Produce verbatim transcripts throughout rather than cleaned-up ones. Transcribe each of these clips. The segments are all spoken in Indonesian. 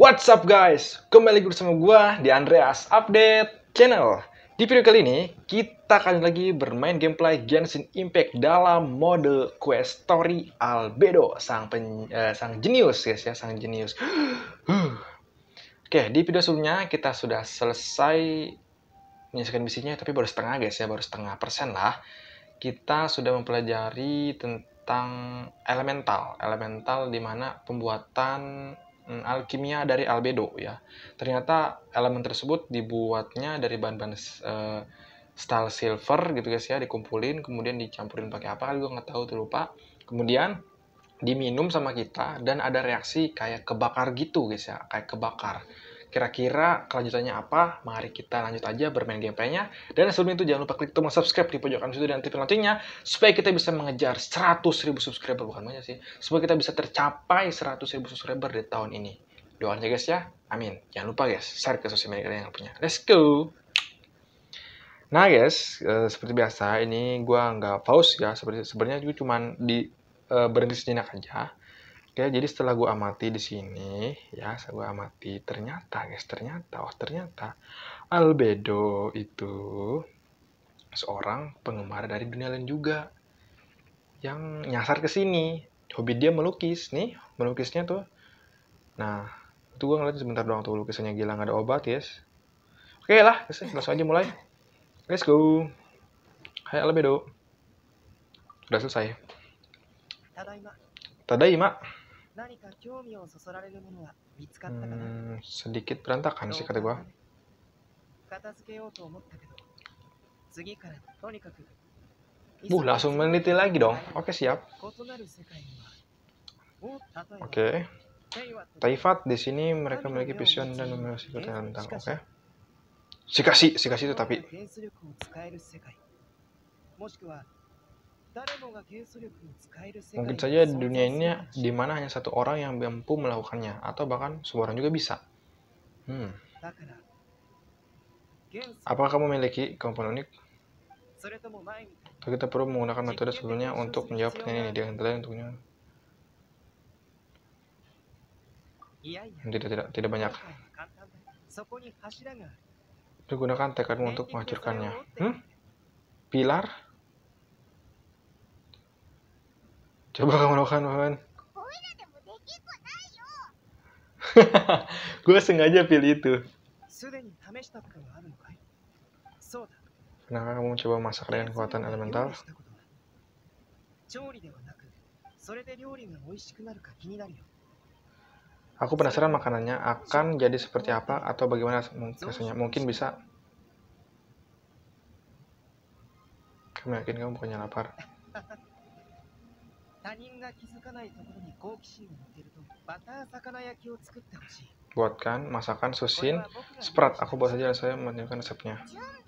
What's up guys? Kembali bersama gua di Andreas Update Channel. Di video kali ini kita kali lagi bermain gameplay Genshin Impact dalam mode Quest Story Albedo, sang pen, eh, sang jenius guys ya, sang jenius. Oke, di video sebelumnya kita sudah selesai menyelesaikan misinya, tapi baru setengah guys ya, baru setengah persen lah. Kita sudah mempelajari tentang elemental, elemental di mana pembuatan alkimia dari albedo ya. Ternyata elemen tersebut dibuatnya dari bahan-bahan uh, steel silver gitu guys ya, dikumpulin kemudian dicampurin pakai apa gue nggak tahu tuh, lupa. Kemudian diminum sama kita dan ada reaksi kayak kebakar gitu guys ya, kayak kebakar. Kira-kira kelanjutannya apa? Mari kita lanjut aja bermain gameplaynya. Dan sebelum itu jangan lupa klik tombol subscribe di pojok kanan situ dan aktifkan loncengnya supaya kita bisa mengejar seratus ribu subscriber, bukan banyak sih. Supaya kita bisa tercapai seratus ribu subscriber di tahun ini. Doanya guys ya. Amin. Jangan lupa guys, share ke sosial media kalian yang punya. Let's go. Nah guys, e, seperti biasa ini gua nggak pause ya. Seperti sebenarnya juga cuman di e, berhenti sejenak aja. Oke, jadi setelah gue amati di sini, ya, saya gue amati, ternyata, guys, ternyata, oh ternyata, albedo itu seorang penggemar dari dunia lain juga, yang nyasar ke sini. Hobi dia melukis, nih, melukisnya tuh. Nah, itu gue ngeliat sebentar doang tuh lukisannya, gila, nggak ada obat, guys. Oke lah, guys, langsung aja mulai. Let's go. Hai albedo. Sudah selesai. Tadaima. Tadaima. Hmm, sedikit berantakan sih kata gua. Uh, langsung meneliti lagi dong. Oke, siap. Oke. Taifat di sini mereka memiliki vision dan memiliki kekuatan tentang. Oke. Sikasi, sikasi itu tapi. Mungkin saja di dunia ini di mana hanya satu orang yang mampu melakukannya, atau bahkan semua orang juga bisa. Hmm. Apakah kamu memiliki kemampuan unik? Atau kita perlu menggunakan metode sebelumnya untuk menjawab pertanyaan ini dengan telah untuknya? Tidak, tidak, tidak banyak. Gunakan tekadmu untuk menghancurkannya. Hmm? Pilar? Coba kamu lakukan, Wawan. Gue sengaja pilih itu. Pernahkah kamu coba masak dengan kekuatan elemental? Aku penasaran makanannya akan jadi seperti apa atau bagaimana rasanya. Mungkin bisa. Kamu yakin kamu bukannya lapar? Buatkan masakan susin sprat. Aku buat saja, saya menunjukkan resepnya.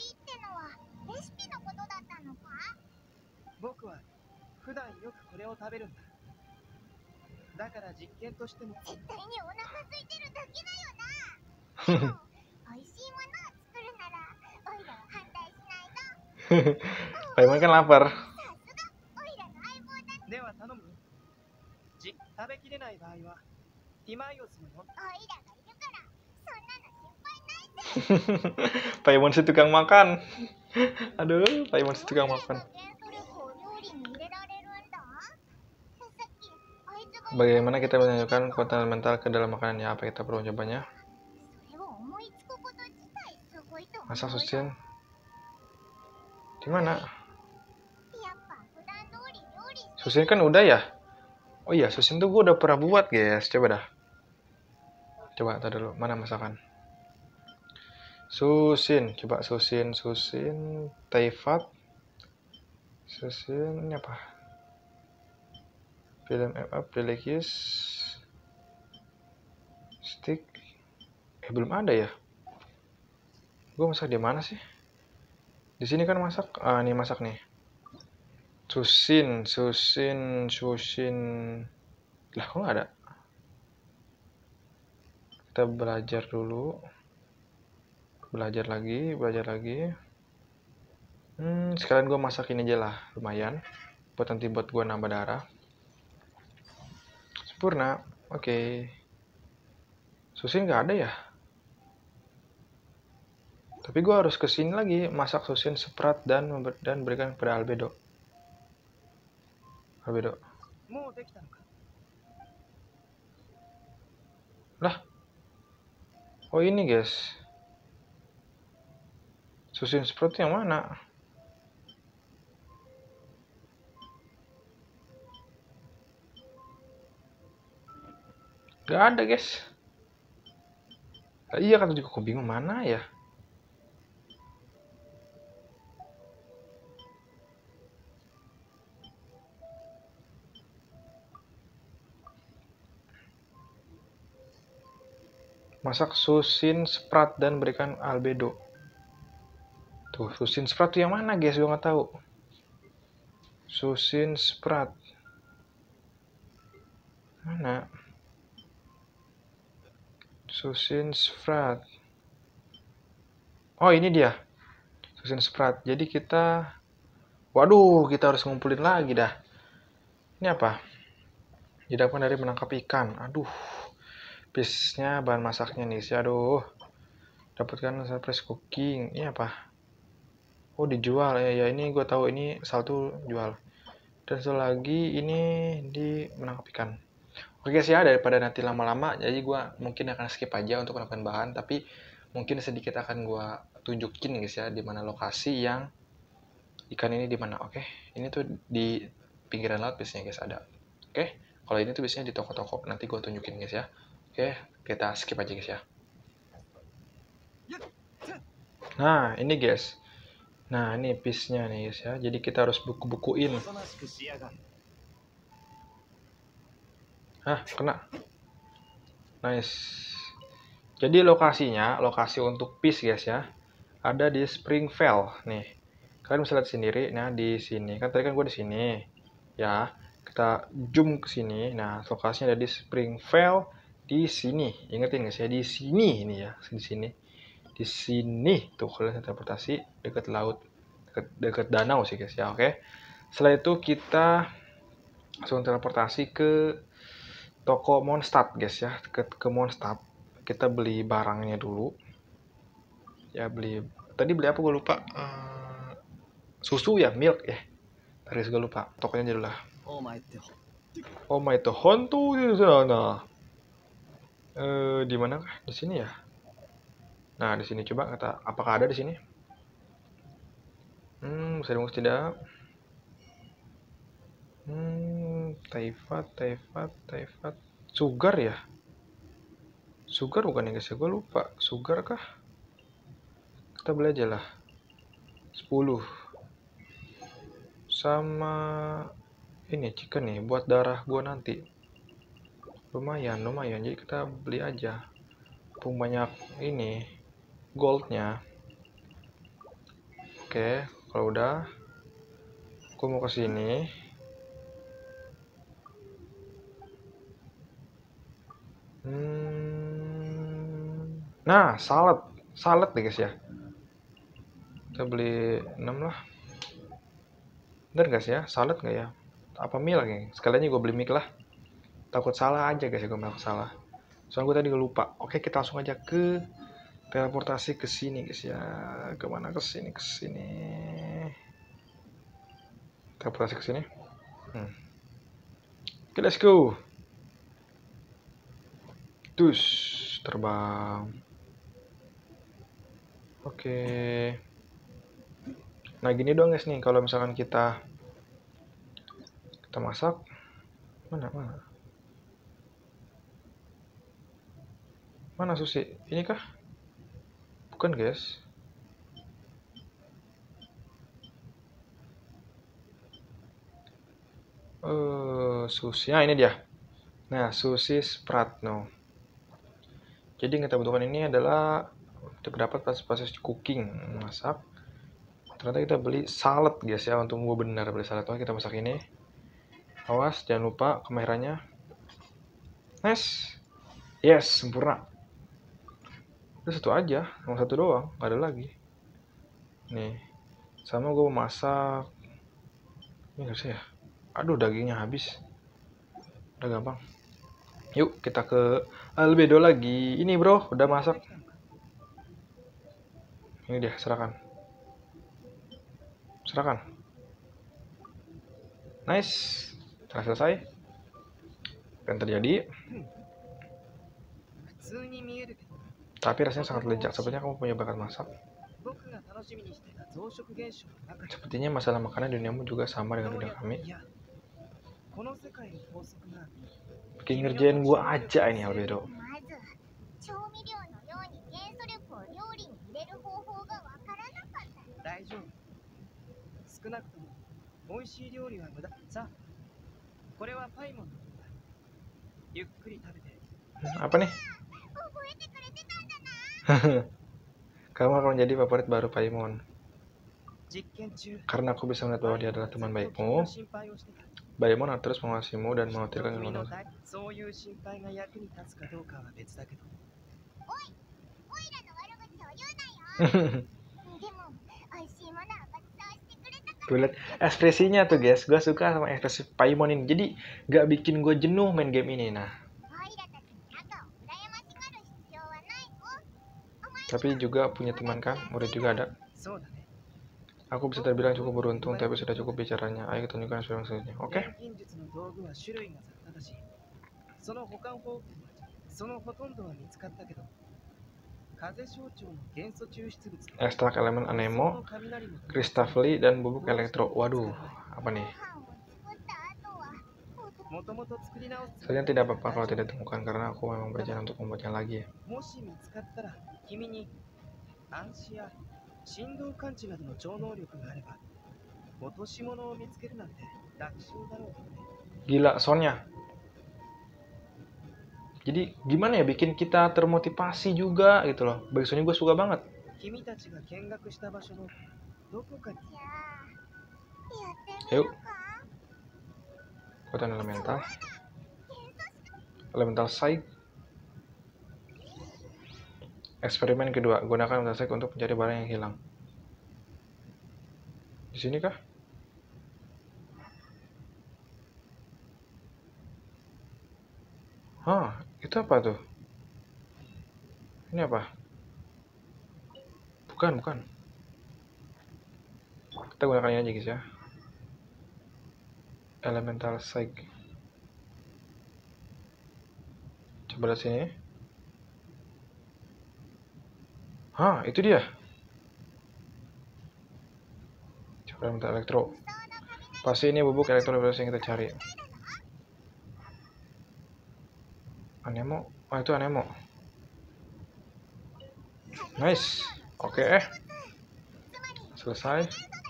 Paimon kan lapar. Paimon si tukang makan. Aduh, Paimon si tukang makan. Bagaimana kita menunjukkan kekuatan elemental ke dalam makanannya? Apa kita perlu mencobanya? Masak susin. Di mana? Susin kan udah ya? Oh iya, susin tuh gue udah pernah buat guys. Coba dah. Coba tadi dulu. Mana masakan? Susin. Coba susin. Susin. Taifat. Susin. Ini apa? Film up. Delikis. Stick. Eh, belum ada ya? Gue masak di mana sih? Di sini kan masak. Ah, ini masak nih. Susin, susin, susin. Lah, kok nggak ada? Kita belajar dulu. Belajar lagi, belajar lagi. Hmm, sekalian gue masak ini aja lah, lumayan. Buat nanti buat gue nambah darah. Sempurna, oke. Okay. Sushi nggak ada ya? Tapi gue harus kesini lagi, masak sushi sepraat dan dan berikan kepada albedo. Albedo. Lah. Oh ini guys. Sushi sepraat yang mana? Gak ada guys. Nah, iya kan juga aku bingung mana ya. Masak susin sprat dan berikan albedo. Tuh, susin sprat tuh yang mana guys? Gue nggak tahu. Susin sprat. Mana? Susin sprat. Oh, ini dia. Susin sprat. Jadi kita waduh, kita harus ngumpulin lagi dah. Ini apa? Didapatkan dari menangkap ikan. Aduh. Pisnya bahan masaknya nih sih. Aduh. Dapatkan surprise cooking. Ini apa? Oh, dijual ya. Ya ini gue tahu ini satu jual. Dan satu lagi ini di menangkap ikan. Oke guys ya, daripada nanti lama-lama, jadi gue mungkin akan skip aja untuk menambahkan bahan, tapi mungkin sedikit akan gue tunjukin guys ya, di mana lokasi yang ikan ini di mana. Oke, ini tuh di pinggiran laut biasanya guys ada. Oke, kalau ini tuh biasanya di toko-toko, nanti gue tunjukin guys ya. Oke, kita skip aja guys ya. Nah, ini guys. Nah, ini piece-nya nih guys ya. Jadi kita harus buku-bukuin. Hah, kena. Nice. Jadi lokasinya, lokasi untuk piece guys ya, ada di Springvale nih. Kalian bisa lihat sendiri. Nah, di sini kan tadi kan gue di sini. Ya, kita zoom ke sini. Nah, lokasinya ada di Springvale di sini. Ingetin guys ya, di sini ini ya, di sini. Di sini tuh kalian transportasi dekat laut, dekat, dekat danau sih guys ya. Oke. Setelah itu kita langsung transportasi ke toko Mondstadt guys ya, ke, ke Mondstadt. Kita beli barangnya dulu. Ya beli, tadi beli apa gue lupa. Uh, susu ya, milk ya. Tadi gue lupa. Tokonya dulu lah. Oh my to hontu di sana. Eh di mana kah? Di sini ya. Nah di sini coba kata, apakah ada di sini? Hmm, bisa dibungkus tidak? Hmm, Taifat, Taifat, Taifat. Sugar ya? Sugar bukan ya guys ya? Gue lupa. Sugar kah? Kita beli aja lah. sepuluh. Sama ini chicken nih buat darah gua nanti. Lumayan, lumayan. Jadi kita beli aja. Pung banyak ini goldnya. Oke, kalau udah gua mau ke sini. Hmm. Nah, salad. Salad deh guys ya. Kita beli enam lah. Bener guys ya? Salad nggak ya? Apa mie lagi? Sekalian gue beli mie lah. Takut salah aja guys ya, gue takut salah. Soalnya gue tadi gue lupa. Oke, kita langsung aja ke teleportasi ke sini guys ya. Kemana ke sini ke sini? Teleportasi ke sini. Hmm. Oke, let's go. Terus terbang. Oke. Nah gini dong guys nih, kalau misalkan kita kita masak, mana mana mana sushi? Ini kah? Bukan guys. Uh, sushi, nah ini dia. Nah sushi Spratno. Jadi yang kita butuhkan ini adalah terdapat proses cooking, masak. Ternyata kita beli salad guys ya, untuk gue benar beli salad. Oke, kita masak ini. Awas jangan lupa kameranya. Nice. Yes, sempurna. Itu satu aja, cuma satu doang, nggak ada lagi. Nih, sama gue masak. Ini nggak bisa ya? Aduh, dagingnya habis. Udah gampang. Yuk kita ke albedo lagi. Ini bro, udah masak. Ini dia, serahkan. Serahkan. Nice. Telah selesai. Apa yang terjadi? Tapi rasanya sangat lezat. Sepertinya kamu punya bakat masak. Sepertinya masalah makanan duniamu juga sama dengan dunia kami. Bikin ngerjain gua aja ini albedo. Apa nih? Kamu akan menjadi favorit baru Paimon. Karena aku bisa melihat bahwa dia adalah teman baikmu. Paimon akan terus mengawasimu dan mengkhawatirkan ilmu. Gue liat ekspresinya tuh guys, gue suka sama ekspresi Paimon ini. Jadi gak bikin gue jenuh main game ini. Nah, tapi juga punya teman kan, murid juga ada. Aku bisa terbilang cukup beruntung, tapi sudah cukup bicaranya. Ayo kita tunjukkan sekarang selanjutnya. Oke? Okay? Ekstrak elemen anemo, kristafli, dan bubuk elektro. Waduh, apa nih? Kalian tidak apa-apa kalau tidak ditemukan, karena aku memang berencana untuk membuatnya lagi. Gila soundnya. Jadi gimana ya bikin kita termotivasi juga gitu loh. Bagi Sony gue suka banget. Yuk. Kekuatan elemental. Elemental Psych. Eksperimen kedua, gunakan elemental Psych untuk mencari barang yang hilang. Di sini kah? Hah, itu apa tuh? Ini apa? Bukan, bukan. Kita gunakan ini aja guys ya. Elemental Psych. Coba lihat sini. Hah, itu dia. Coba elemental elektro. Pasti ini bubuk elektro yang kita cari. Anemo, oh itu anemo. Nice, oke okay. Selesai.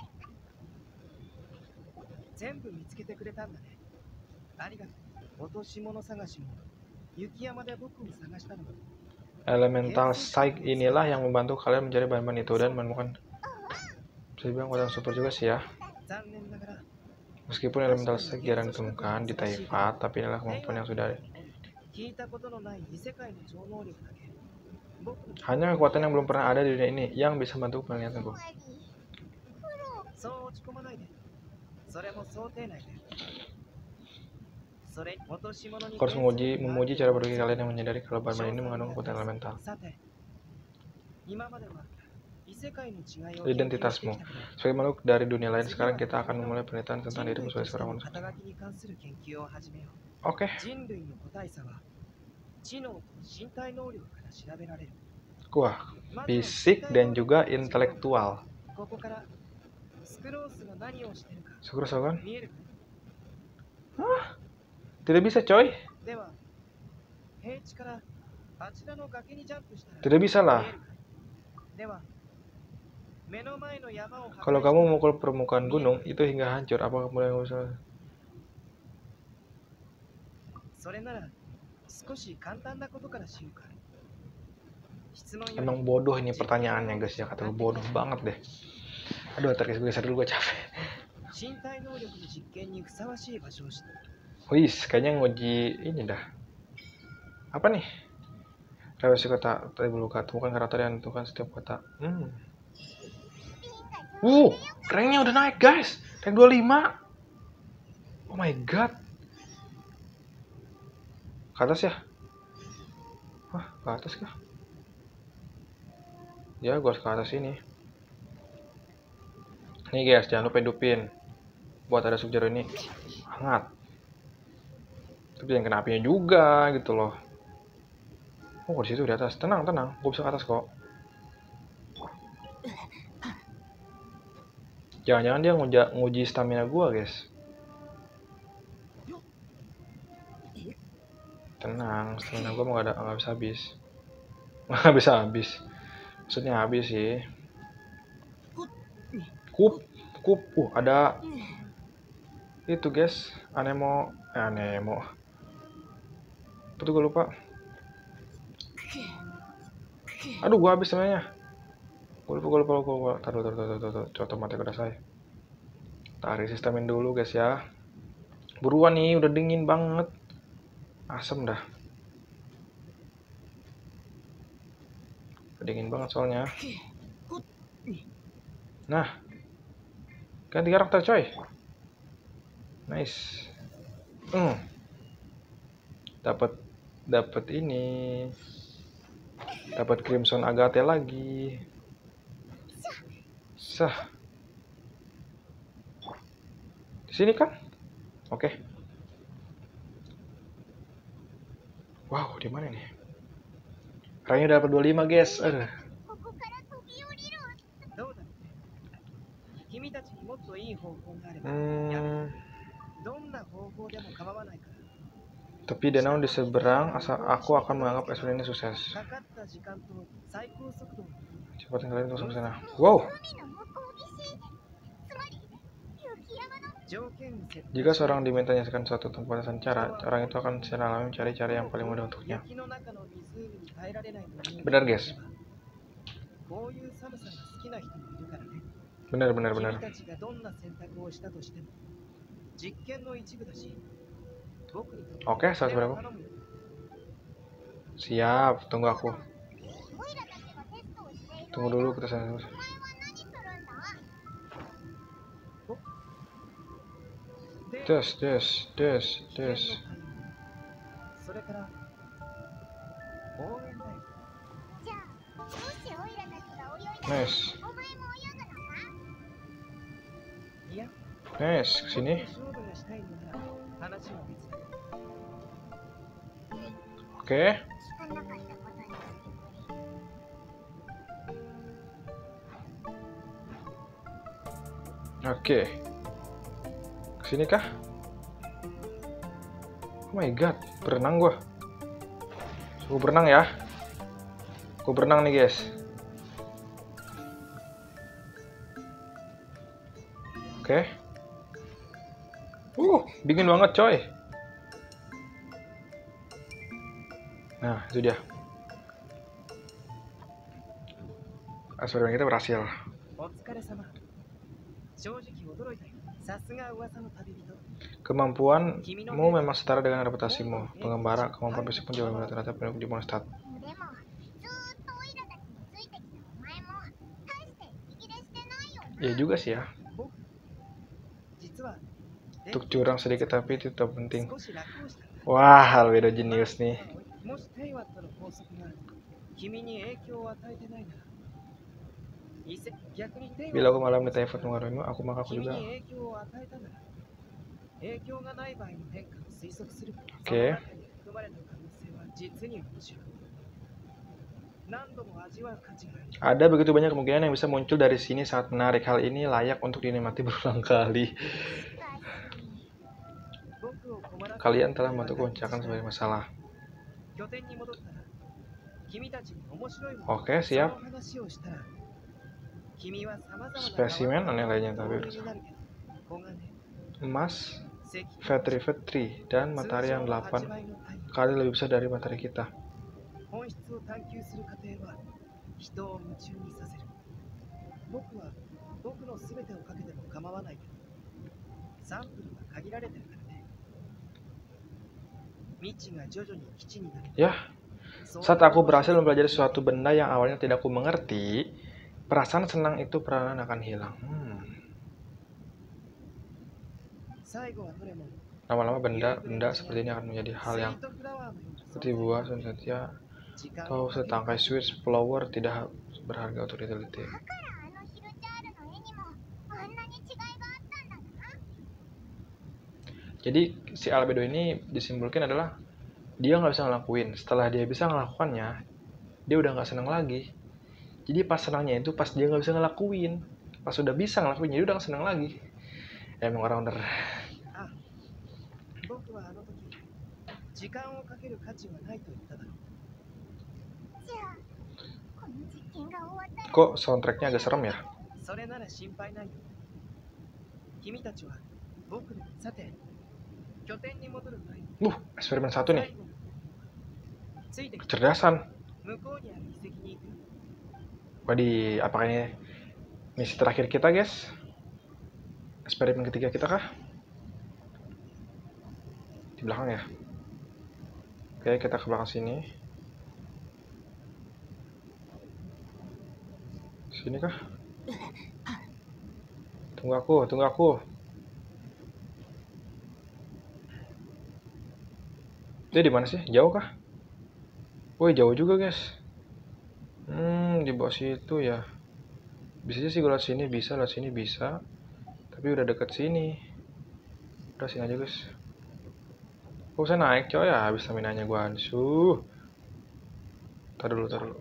Elemental Psych inilah yang membantu kalian mencari bahan-bahan itu dan menemukan. Bisa dibilang kekuatan super juga sih ya. Meskipun elemental Psych jarang ditemukan di Taifa, tapi inilah kemampuan yang sudah ada. Hanya kekuatan yang belum pernah ada di dunia ini yang bisa membantu penglihatanku. Aku harus memuji, memuji cara berpikir kalian yang menyadari kalau bahan-bahan ini mengandung kekuatan elemental. Identitasmu. Sebagai makhluk dari dunia lain, sekarang kita akan memulai penelitian tentang dirimu sebagai seorang manusia. Oke. Okay. Wah, fisik dan juga intelektual. Syukur kan? Hah? Tidak bisa coy. Tidak bisa lah. Kalau kamu memukul permukaan gunung itu hingga hancur, apa kamu yang bisa? Emang bodoh ini pertanyaannya guys ya, kata gue bodoh banget deh. Aduh, tergeser dulu, gue capek. Wih, kayaknya nguji ini dah. Apa nih? Revisi kota, tadi belum kata, bukan karakter yang tentukan setiap kota. Hmm. Wuh, ranknya udah naik guys, rank dua puluh lima. Oh my god. Ke atas ya? Hah, ke atas kah? Ya, gue harus ke atas ini. Nih guys, jangan lupa hidupin. Buat ada subjero ini hangat. Tapi jangan kena apinya juga gitu loh. Oh, di situ di atas. Tenang, tenang. Gue bisa ke atas kok. Jangan-jangan dia nguji, nguji stamina gue, guys. Tenang, stamina gue nggak ada, nggak bisa habis. Nggak bisa habis. Maksudnya habis sih. Kup, kup. Uh, ada itu guys. Anemo, eh, anemo. Betul gue lupa. Aduh, gue habis sebenarnya. Gue lupa, gue lupa, gue lupa. Taruh, taruh, taruh, taruh, taruh. Coba mati udah saya. Tarik sistemin dulu guys ya. Buruan nih, udah dingin banget. Asem dah. Dingin banget soalnya. Nah, ganti karakter coy. Nice. Hmm. Dapat dapat ini. Dapat Crimson Agate lagi. Sah. Di sini kan? Oke. Okay. Wow, di mana nih? Rangnya dapat dua puluh lima, guys. Aduh. Hmm. Tapi danau di seberang, asal aku akan menganggap ekspedisi ini sukses. Cepat tinggalin terus ke sana. Wow. Jika seorang diminta menyaksikan suatu tempat cara, orang itu akan secara alami mencari cara yang paling mudah untuknya. Benar, guys. Benar, benar, benar. Oke, seratus berapa? Siap, tunggu aku. Tunggu dulu kita sana. Des, des, des, des. Nice. Nice, kesini. Oke. Okay. Oke. Okay. Kesini kah? Oh my god, berenang gua. Gua berenang ya. Gua berenang nih, guys. Oke. Okay. Uh, dingin banget, coy. Nah, itu dia. Eksperimen kita berhasil. Kemampuanmu memang setara dengan reputasimu. Pengembara, kemampuan fisik pun jauh lebih ternyata penduduk di Mondstadt. Ya juga sih ya. Untuk curang sedikit tapi itu tetap penting. Wah, Albedo jenius nih. Bila aku malam di telepon mengaruhimu, aku maka aku juga. Oke. Okay. Ada begitu banyak kemungkinan yang bisa muncul dari sini, sangat menarik. Hal ini layak untuk dinikmati berulang kali. Kalian telah membantuku mencapai sebagai masalah. Oke, siap. Spesimen aneh lainnya tapi emas, Vetri Vetri, dan matahari yang delapan kali lebih besar dari matahari kita. Ya, saat aku berhasil mempelajari suatu benda yang awalnya tidak aku mengerti, perasaan senang itu perlahan akan hilang. Hmm. Lama-lama benda-benda seperti ini akan menjadi hal yang seperti buah senjata atau setangkai sweet flower tidak berharga untuk diteliti. Jadi si albedo ini disimbolkan adalah dia nggak bisa ngelakuin. Setelah dia bisa ngelakukannya, dia udah nggak senang lagi. Jadi pas senangnya itu pas dia nggak bisa ngelakuin. Pas udah bisa ngelakuin, dia udah nggak senang lagi. Ya, emang orang bener. Kok soundtracknya agak serem ya? Uh, eksperimen satu nih. Kecerdasan. Wadi, apakah ini misi terakhir kita, guys? Eksperimen ketiga kita kah? Di belakang ya? Oke, kita ke belakang sini. Sini kah? Tunggu aku, tunggu aku. Dia di mana sih? Jauh kah? Woi, jauh juga, guys. Hmm, di bawah situ ya. Bisa sih gue lewat sini, bisa lewat sini bisa. Tapi udah deket sini. Udah sini aja, guys. Kok bisa naik, coy ya? Habis stamina-nya gue ansuh. Tar dulu, tar dulu.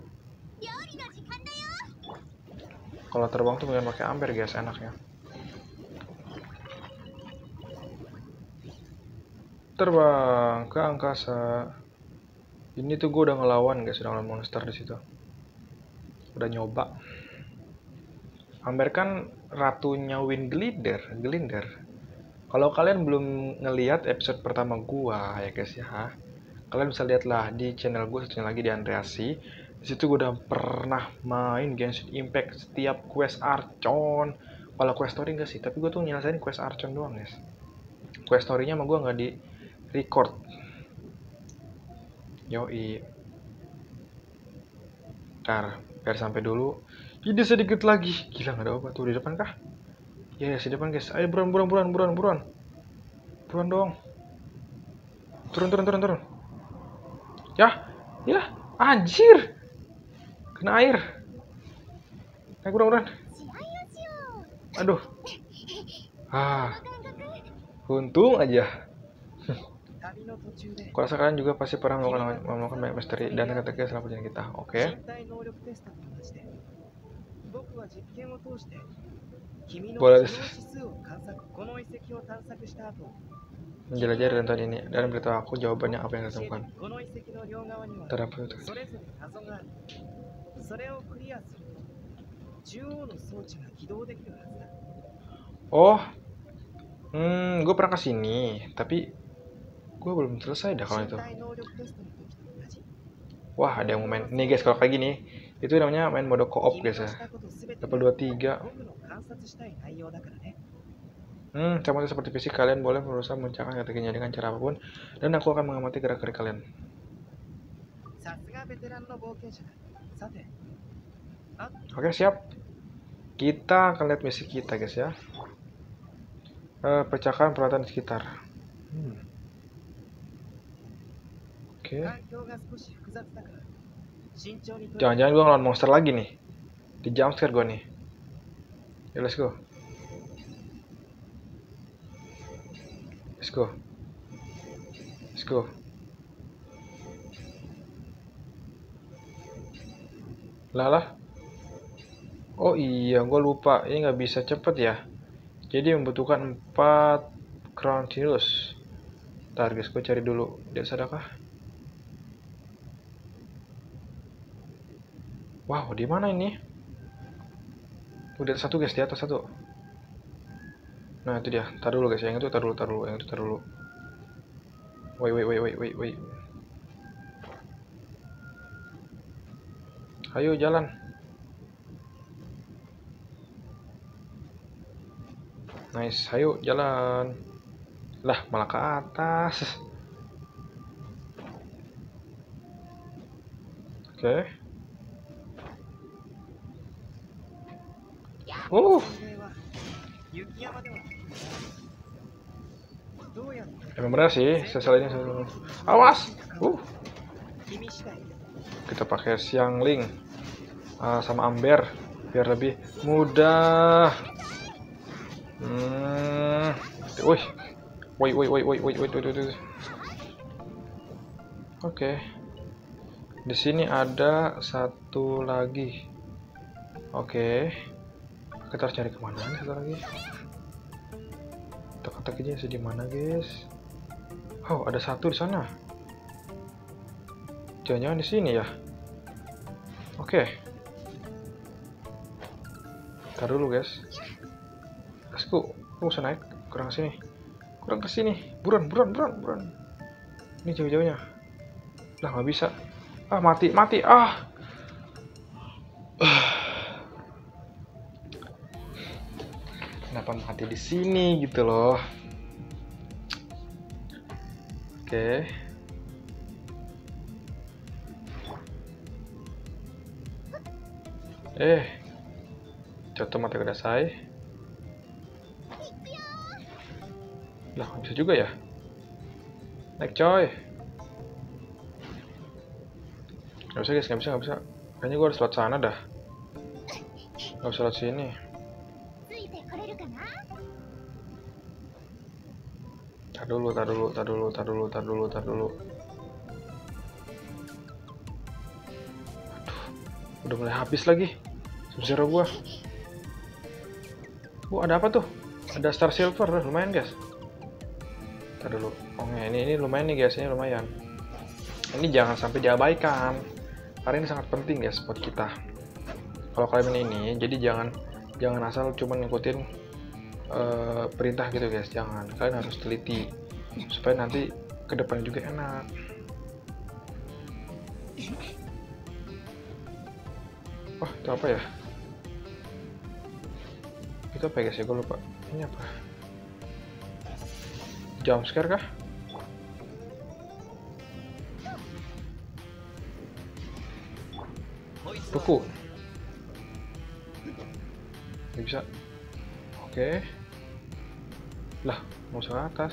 Kalau terbang tuh pengen pakai amper, guys, enaknya. Terbang ke angkasa. Ini tuh gue udah ngelawan, guys, udah ngelawan monster di situ. Udah nyoba. Amber kan ratunya Wind Glider, Glinder. Kalau kalian belum ngelihat episode pertama gua ya guys ya, kalian bisa lihatlah di channel gue satunya lagi di Andreasi. Di situ gue udah pernah main Genshin Impact setiap quest Archon. Kalau quest story enggak sih, tapi gue tuh nyelesain quest Archon doang, guys. Quest story-nya sama gue nggak di record. Yoi. Ntar, biar sampai dulu. Ini sedikit lagi. Gila, nggak ada obat tuh di depan kah? Ya, ya, di depan, guys. Ayo, buruan, buruan, buruan, buruan, buruan. Buruan dong. Turun, turun, turun, turun. Ya, ya, anjir. Kena air. Naik, buruan, buruan. Aduh. Ah. Untung aja. Kalau sekarang juga pasti pernah melakukan, melakukan banyak misteri dan teka-teki selama perjalanan kita. Oke. Boleh menjelajah rentan ini dan beritahu aku jawabannya apa yang ditemukan. Terdapat itu. Oh, hmm, gue pernah kesini, tapi gue belum selesai dah kalau itu. Wah, ada yang mau main. Nih guys, kalau kayak gini, itu namanya main mode co-op guys ya. Level dua puluh tiga. Hmm, sama seperti fisik, kalian boleh berusaha mencakar strateginya dengan cara apapun, dan aku akan mengamati gerak-gerik kalian. Oke, siap. Kita akan lihat misi kita, guys ya. Uh, pecahkan peralatan di sekitar. Hmm. Oke. Jangan-jangan gue ngelawan monster lagi nih. Di jumpscare gue nih. Ya, let's go. Let's go. Let's go. Lalah. Oh iya, gue lupa. Ini nggak bisa cepet ya. Jadi membutuhkan empat crown tirus. Ntar guys, gue cari dulu. Dia sadakah? Wow, di mana ini? Udah satu guys, di atas satu. Nah itu dia. Tar dulu guys, yang itu tar dulu, tar dulu, yang itu tar dulu. Wait, wait, wait, wait, wait, wait. Ayo jalan. Nice, ayo jalan. Lah, malah ke atas. Oke. Okay. Uh. Emang benar sih, sesal ini selalu. Awas! Uh, kita pakai siang link uh, sama Amber biar lebih mudah. Hmm, wih, woi, woi, woi, woi, woi, woi, woi, woi. Oke, di sini ada satu lagi. Oke, kita harus cari kemana nih satu lagi? Teka-teki aja di mana, guys? Oh, ada satu di sana. Jangan-jangan di sini ya. Oke. Ntar dulu, guys. Kasku, aku usah naik. Kurang ke sini. Kurang ke sini. Buruan, buruan, buruan, buruan. Ini jauh-jauhnya. Lah, nggak bisa. Ah, mati, mati. Ah. Kenapa mati di sini gitu loh? Oke. Eh, jatuh mati kudasai. Lah, nggak bisa juga ya? Naik coy. Nggak bisa guys, nggak bisa, nggak bisa. Kayaknya gue harus lewat sana dah. Nggak usah lewat sini. Tar dulu, tar dulu, tar dulu, tar dulu, tar dulu, tar dulu. Aduh, udah mulai habis lagi. Sub-Zero gua. Bu, ada apa tuh? Ada Star Silver, lumayan guys. Tar dulu. Oh ini ini lumayan nih guys, ini lumayan. Ini jangan sampai diabaikan. Karena ini sangat penting guys buat kita. Kalau kalian ini, jadi jangan jangan asal cuma ngikutin uh, perintah gitu guys, jangan. Kalian harus teliti supaya nanti kedepannya juga enak. Wah, itu apa ya? Itu apa ya guys ya? Gue lupa. Ini apa? Jump scare kah? Buku. Nggak bisa. Oke. Lah, mau ke atas.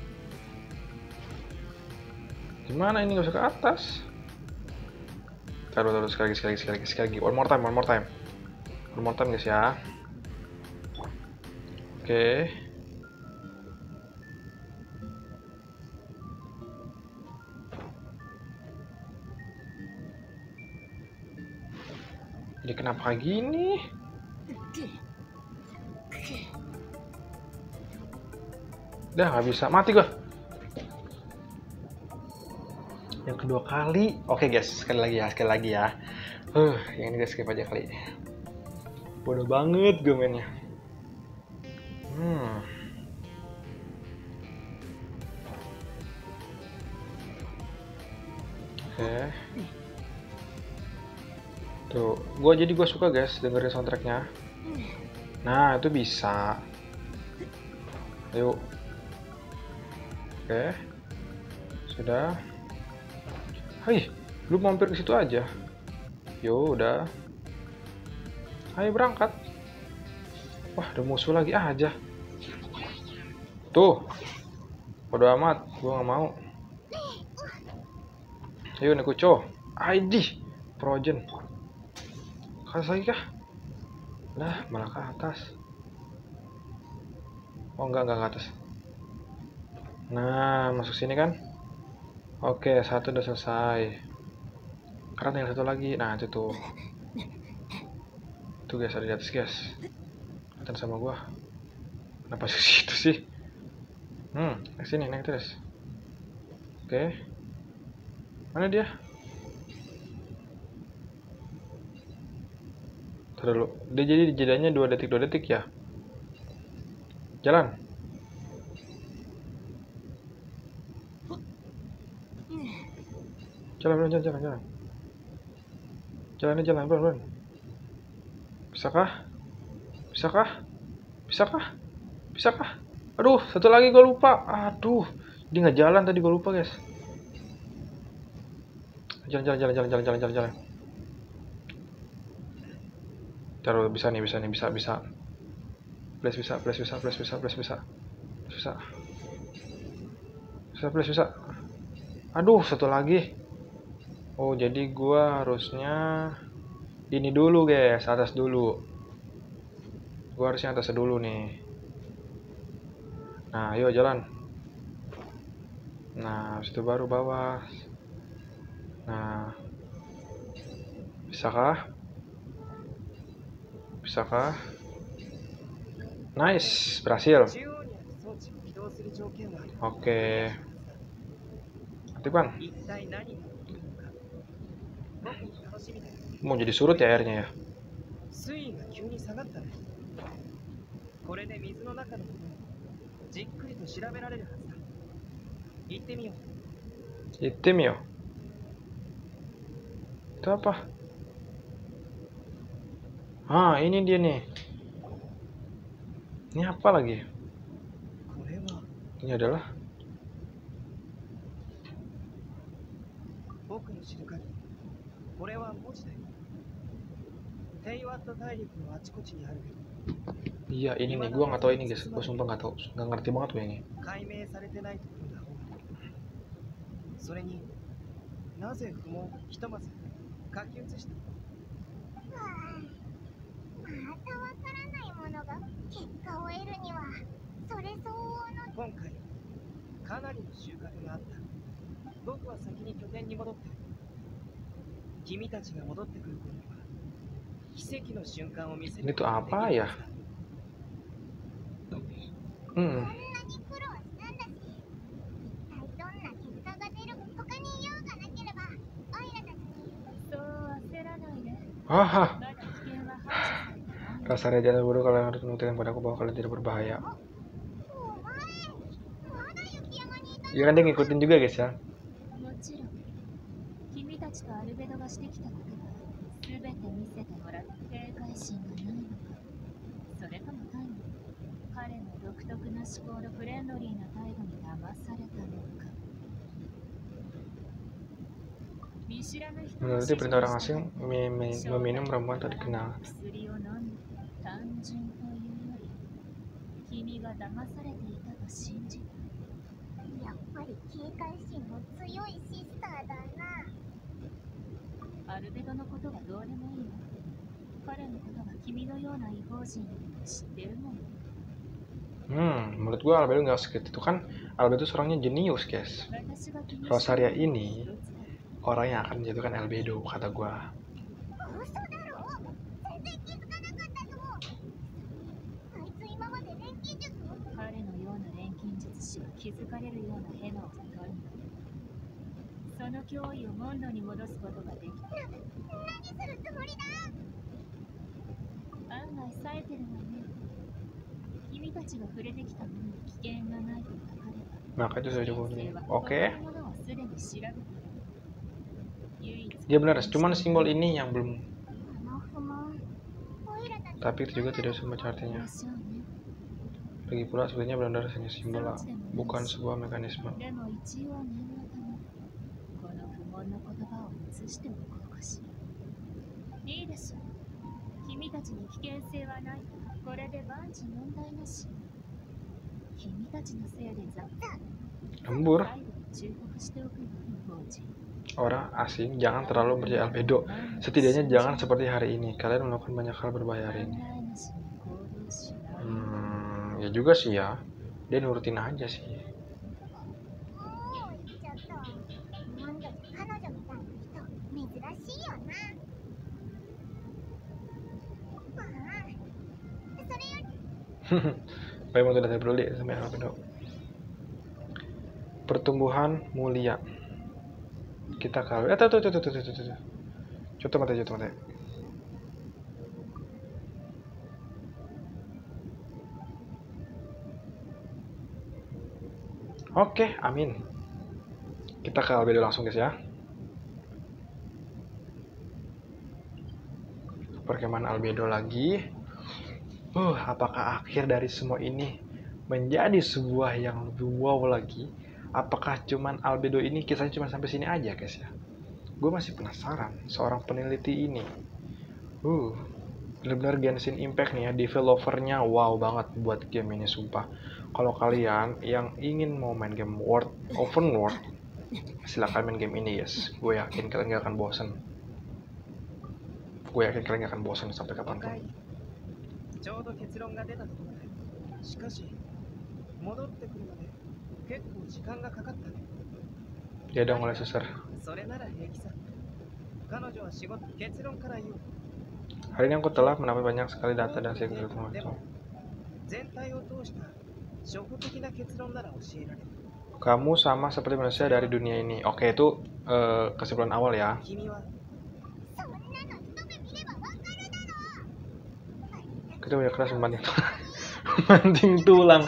Gimana ini nggak usah ke atas? Taruh, taruh sekali lagi, sekali lagi, sekali lagi, sekali lagi. One more time, one more time. One more time guys ya. Oke. Jadi kenapa gini? Udah nggak bisa, mati gua. Yang kedua kali. Oke guys, sekali lagi ya, sekali lagi ya. Huh, yang ini guys skip aja kali. Bodoh banget gue mainnya. Hmm. Oke. Tuh, gua jadi gue suka guys dengerin soundtracknya. Nah, itu bisa. Ayo. Oke. Sudah. Hai, lu mampir ke situ aja. Yo, udah. Ayo berangkat. Wah, ada musuh lagi aja. Tuh. Bodo amat, gua nggak mau. Ayo Nekucho. I D. Projen. Ke atas lagi kah? Lah, malah ke atas. Oh, enggak, enggak ke atas. Nah, masuk sini kan? Oke, satu udah selesai. Karena tinggal satu lagi. Nah, itu tuh. Tuh guys, ada di atas guys. Kelihatan sama gua. Kenapa sih situ sih? Hmm, naik sini, naik terus. Oke. Mana dia? Taruh dulu. Dia jadi jedanya dua detik dua detik ya. Jalan. Jalan, jalan, jalan, jalan. Jalan, jalan, jalan, jalan. Bisakah? Bisakah? Bisakah? Bisakah? Aduh, satu lagi gue lupa. Aduh, dia nggak jalan tadi, gue lupa guys. Jalan, jalan, jalan, jalan, jalan, jalan, jalan, jalan. Taruh, bisa nih, bisa nih, bisa, bisa. Blast bisa, blast bisa, blast bisa, blast bisa. Bisa. Bisa, please, bisa. Aduh, satu lagi. Oh, jadi gua harusnya ini dulu, guys. Atas dulu. Gua harusnya atas dulu nih. Nah, yuk jalan. Nah, habis itu baru bawah. Nah. Bisakah? Bisakah? Nice, berhasil. Oke. Aktifkan. Mau jadi surut ya airnya ya? Hitam ya? Itu apa? Ah, ini dia nih. Ini apa lagi? Ini adalah iya, ini nih. Gua nggak tahu ini, guys. Gua sumpah nggak tahu. Nggak ngerti banget gue ini. Ini tuh apa ya? Hmm. Haha. Rasanya jangan bodoh, kalian harus membuktikan padaku bahwa kalian tidak berbahaya. Ya kan dia ngikutin juga, guys ya. Menurut perintah orang asing, meminum ramuan tak dikenal. Hmm, menurut gua Albedo nggak segitu itu kan. Albedo itu orangnya jenius, guys. Rosaria ini orang yang akan menjatuhkan Albedo, kata gua. Maka itu sudah cukup. Oke. Dia benar, cuman simbol ini yang belum. Tapi itu juga tidak semua artinya. Lagi pula sebenarnya benar-benar hanya simbol, bukan sebuah mekanisme. Lembur. Orang asing jangan terlalu percaya Albedo. Setidaknya jangan seperti hari ini. Kalian melakukan banyak hal berbahaya hari ini. Hmm, ya juga sih ya. Dia nurutin aja sih. Memang tidak peduli sama Albedo. Pertumbuhan mulia. Kita kalau eh tuh tuh tuh tuh tuh tuh tuh. Coba mati, coba mati. Oke, amin. Kita ke Albedo langsung, guys ya. Perkemahan Albedo lagi. Uh, apakah akhir dari semua ini menjadi sebuah yang lebih wow lagi? Apakah cuman Albedo ini kisahnya cuma sampai sini aja, guys ya? Gue masih penasaran seorang peneliti ini. Uh, Benar-benar Genshin Impact nih ya, developernya wow banget buat game ini sumpah. Kalau kalian yang ingin mau main game world open world, silakan main game ini guys. Gue yakin kalian gak akan bosan. Gue yakin kalian gak akan bosan sampai kapanpun. Dia udah mulai susah. Hari ini aku telah mendapat banyak sekali data dan siklus waktu. Kamu sama seperti manusia dari dunia ini. Oke, itu uh, kesimpulan awal ya. Kita udah keras membanding tulang. Membanding tulang.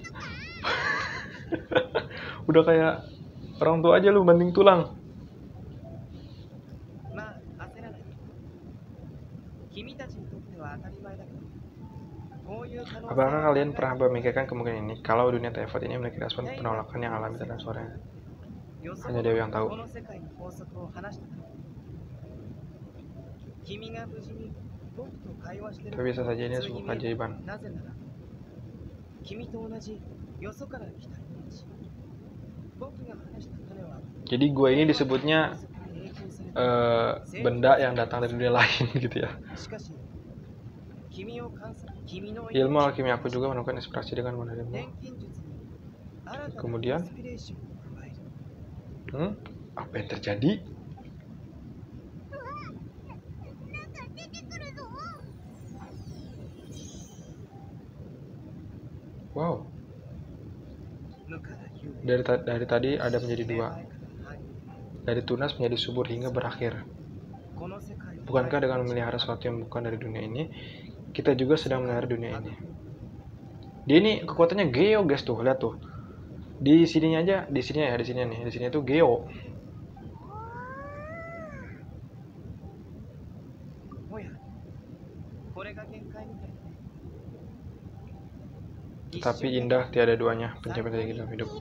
Udah kayak orang tua aja lu banding tulang. Apakah kalian pernah memikirkan kemungkinan ini? Kalau dunia T F T ini memiliki respon penolakan yang alami dan suaranya hanya Dewi yang tahu. Tapi bisa saja ini sebuah keajaiban. Jadi gue ini disebutnya uh, benda yang datang dari dunia lain gitu ya. Ilmu alkimi aku juga menemukan inspirasi dengan menerima. Kemudian, hmm, apa yang terjadi? Wow. Dari, ta dari tadi ada menjadi dua. Dari tunas menjadi subur hingga berakhir. Bukankah dengan memelihara sesuatu yang bukan dari dunia ini, kita juga sedang memelihara dunia ini? Dia ini kekuatannya Geo guys tuh, lihat tuh. Di sininya aja, di sini ya, di sini nih, di sini tuh Geo. Tapi indah tiada duanya pencapaian dari dalam hidup.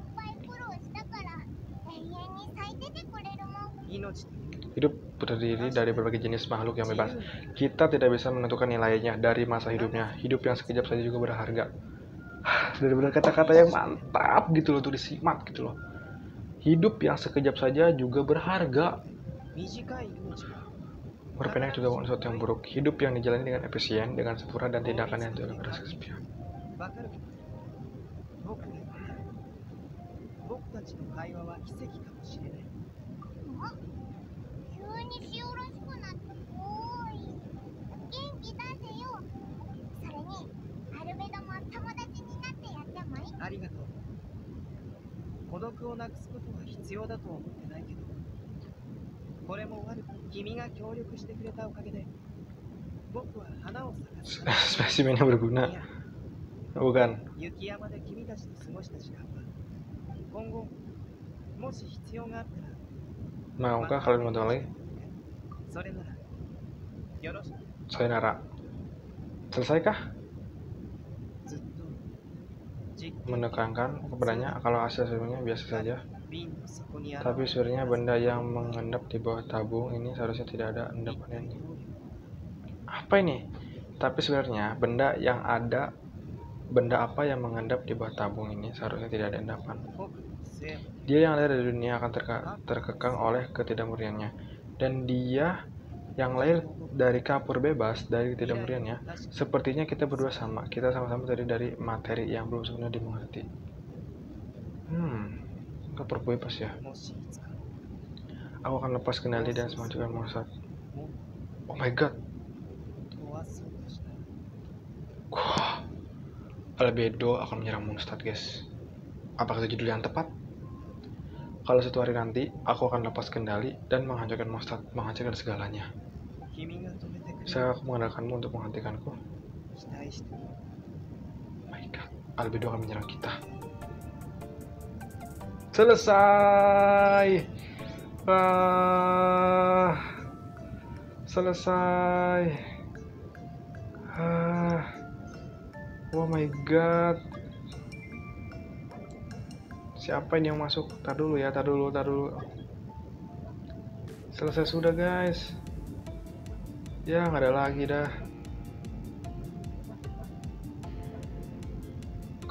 Hidup terdiri dari berbagai jenis makhluk yang bebas. Kita tidak bisa menentukan nilainya dari masa hidupnya. Hidup yang sekejap saja juga berharga. Benar-benar kata-kata yang mantap gitu loh, tuh disimak gitu loh. Hidup yang sekejap saja juga berharga. Berpendek juga bukan sesuatu yang buruk. Hidup yang dijalani dengan efisien, dengan sempurna dan tindakan yang tidak berasa sepihak. Spesimennya berguna. Bukan. Maukah kalian menonton lagi? Sayonara. Selesaikah? Menekankan kepadanya kalau hasil sebelumnya biasa saja. Tapi sebenarnya benda yang mengendap di bawah tabung ini seharusnya tidak ada endapan ini. Apa ini? Tapi sebenarnya benda yang ada, benda apa yang mengendap di bawah tabung ini seharusnya tidak ada endapan. Dia yang lahir dari dunia akan terke terkekang oleh ketidakmurniannya, dan dia yang lahir dari kapur bebas dari ketidakmurniannya. Sepertinya kita berdua sama, kita sama-sama terdiri dari materi yang belum sepenuhnya dimengerti. Hmm, kapur bebas ya. Aku akan lepas kendali dan semajukan Mossad. Oh my god. Wah, Albedo akan menyerang Mondstadt guys. Apakah itu judul yang tepat? Kalau suatu hari nanti, aku akan lepas kendali dan menghancurkan Mondstadt, menghancurkan segalanya. Bisa aku mengandalkanmu untuk menghentikanku? Oh my god, Albedo akan menyerang kita. Selesai. Ah, selesai. Ah, oh my god. Siapa ini yang masuk? Tar dulu ya, tar dulu, tar dulu. Selesai sudah guys. Ya nggak ada lagi dah.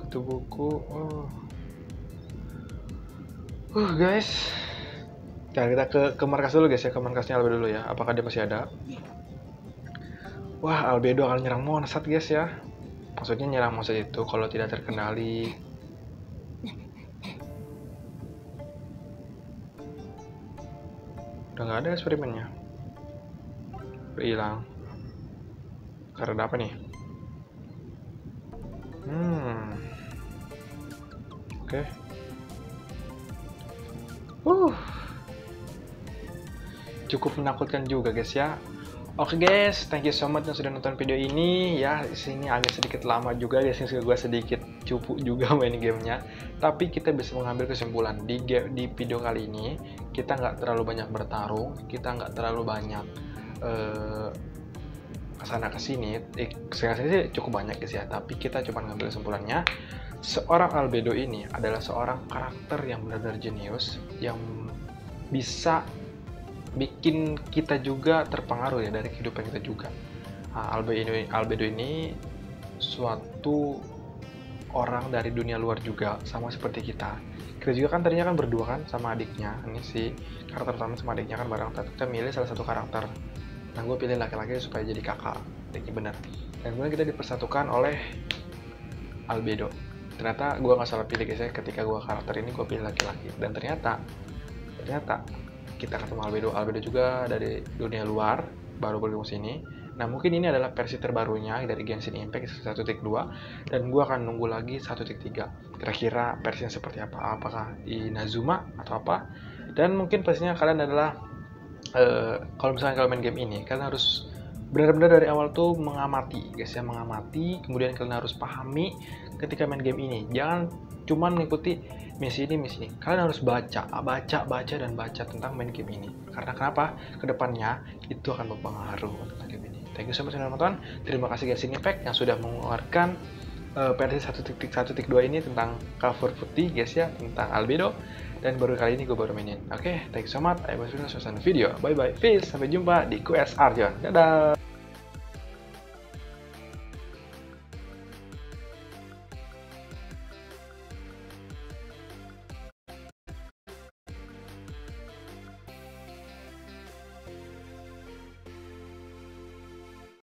Satu buku. Oh. Uh guys. Nah, kita ke, ke markas dulu guys ya, ke markasnya Albedo dulu ya. Apakah dia masih ada? Wah, Albedo akan nyerang Monsat guys ya. Maksudnya nyerang Monsat itu kalau tidak terkendali. Udah nggak ada eksperimennya. Udah hilang. Karena apa nih? Hmm. Oke. Okay. Uh. Cukup menakutkan juga guys ya. Oke okay guys, thank you so much yang sudah nonton video ini ya. Sini agak sedikit lama juga guys, ini gue sedikit cupu juga main gamenya. Tapi kita bisa mengambil kesimpulan di game, di video kali ini kita nggak terlalu banyak bertarung, kita nggak terlalu banyak uh, kesana kesini. Eh, kesana sini sih cukup banyak guys ya. Tapi kita coba ngambil kesimpulannya. Seorang Albedo ini adalah seorang karakter yang benar-benar jenius, yang bisa bikin kita juga terpengaruh ya dari kehidupan kita juga. Nah, Albedo ini, Albedo ini suatu orang dari dunia luar juga, sama seperti kita. Kita juga kan tadinya kan berdua kan sama adiknya. Ini sih karakter utama sama adiknya kan bareng. Kita milih salah satu karakter. Nah, gue pilih laki-laki supaya jadi kakak. Ini bener. Dan kemudian kita dipersatukan oleh Albedo. Ternyata gue nggak salah pilih guys ya. Ketika gue karakter ini gue pilih laki-laki. Dan ternyata, ternyata kita ketemu Albedo, Albedo juga dari dunia luar, baru bergabung sini. Nah, mungkin ini adalah versi terbarunya dari Genshin Impact satu titik dua, dan gue akan nunggu lagi satu titik tiga. Kira-kira versinya seperti apa? Apakah Inazuma atau apa? Dan mungkin pastinya kalian adalah, uh, kalau misalnya kalian main game ini, kalian harus benar-benar dari awal tuh mengamati, guys ya, mengamati, kemudian kalian harus pahami ketika main game ini. Jangan cuman mengikuti misi ini, misi ini. Kalian harus baca, baca, baca, dan baca tentang main game ini. Karena kenapa? Kedepannya itu akan berpengaruh tentang game ini. Thank you so much teman-teman. Terima kasih Genshin Impact yang sudah mengeluarkan uh, versi satu titik satu titik dua ini tentang cover putih guys ya, tentang Albedo. Dan baru kali ini gue baru mainin. Oke, okay, thank you so much. I was video. Bye bye. Peace. Sampai jumpa di Q S Arjon. Dadah.